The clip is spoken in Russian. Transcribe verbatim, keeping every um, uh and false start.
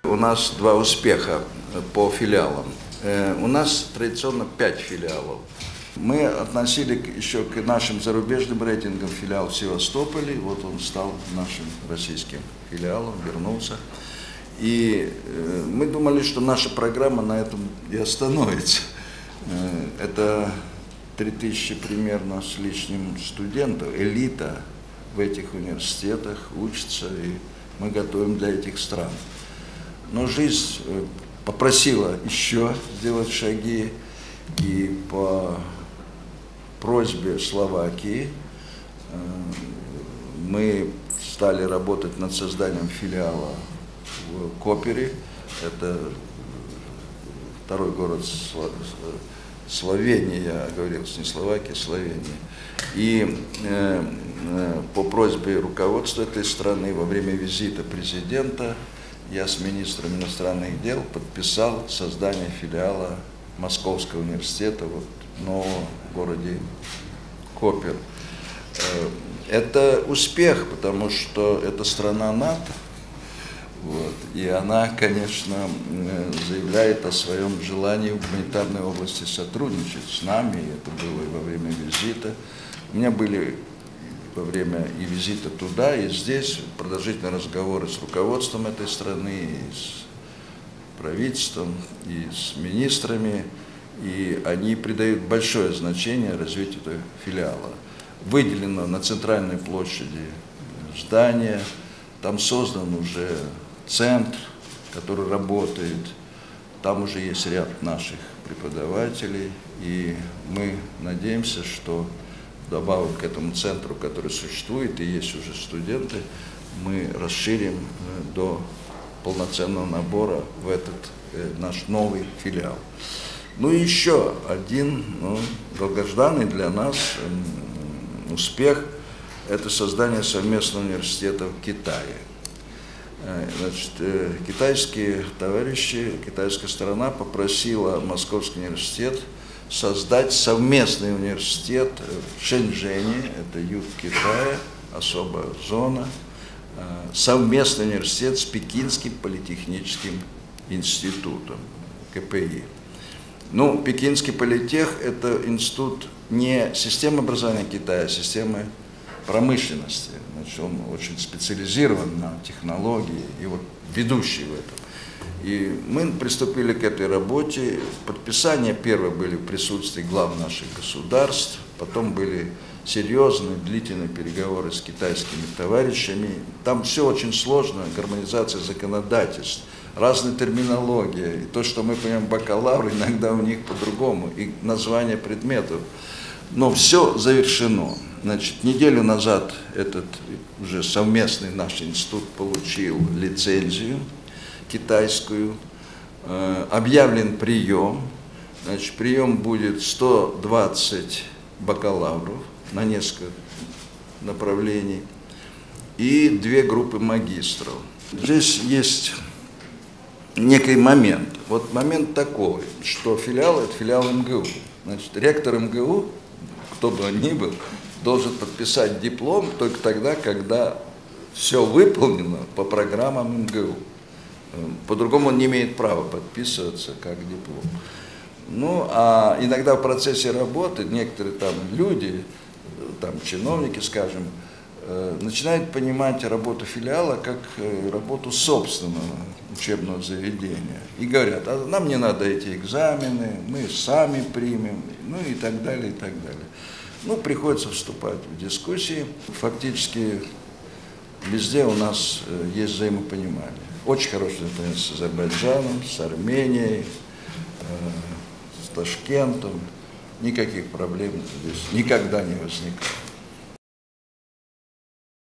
У нас два успеха по филиалам. У нас традиционно пять филиалов. Мы относили еще к нашим зарубежным рейтингам филиал в Севастополе. Вот он стал нашим российским филиалом, вернулся. И мы думали, что наша программа на этом и остановится. Это три тысячи примерно с лишним студентов, элита в этих университетах учится, и мы готовим для этих стран. Но жизнь попросила еще сделать шаги, и по просьбе Словакии мы стали работать над созданием филиала в Копере. Это второй город Словении, я говорил, не Словакия, Словения. И э, э, по просьбе руководства этой страны во время визита президента я с министром иностранных дел подписал создание филиала Московского университета вот, в новом городе Копер. Э, это успех, потому что это страна НАТО. Вот. И она, конечно, заявляет о своем желании в гуманитарной области сотрудничать с нами. Это было и во время визита. У меня были во время и визита туда, и здесь продолжительные разговоры с руководством этой страны, и с правительством, и с министрами. И они придают большое значение развитию этого филиала. Выделено на центральной площади здание, там создан уже центр, который работает, там уже есть ряд наших преподавателей, и мы надеемся, что вдобавок к этому центру, который существует, и есть уже студенты, мы расширим до полноценного набора в этот э, наш новый филиал. Ну и еще один ну, долгожданный для нас э, успех – это создание совместного университета в Китае. Значит, китайские товарищи, китайская сторона попросила Московский университет создать совместный университет в Шэньчжэне, это юг Китая, особая зона, совместный университет с Пекинским политехническим институтом, ка пэ и. Ну, Пекинский политех – это институт не системы образования Китая, а системы промышленности. Значит, он очень специализирован на технологии и вот ведущий в этом. И мы приступили к этой работе. Подписания первые были в присутствии глав наших государств, потом были серьезные, длительные переговоры с китайскими товарищами. Там все очень сложно, гармонизация законодательств, разная терминология. И то, что мы понимаем бакалавр, иногда у них по-другому, и название предметов. Но все завершено. Значит, неделю назад этот уже совместный наш институт получил лицензию китайскую, э, объявлен прием. Значит, прием будет сто двадцать бакалавров на несколько направлений и две группы магистров. Здесь есть некий момент. Вот момент такой, что филиал – это филиал эм гэ у. Значит, ректор эм гэ у, кто бы он ни был, должен подписать диплом только тогда, когда все выполнено по программам эм гэ у. По-другому он не имеет права подписываться как диплом. Ну, а иногда в процессе работы некоторые там люди, там чиновники, скажем, начинают понимать работу филиала как работу собственного учебного заведения. И говорят, а нам не надо эти экзамены, мы сами примем, ну и так далее, и так далее. Ну, приходится вступать в дискуссии. Фактически везде у нас есть взаимопонимание. Очень хорошие отношения с Азербайджаном, с Арменией, с Ташкентом. Никаких проблем здесь никогда не возникало.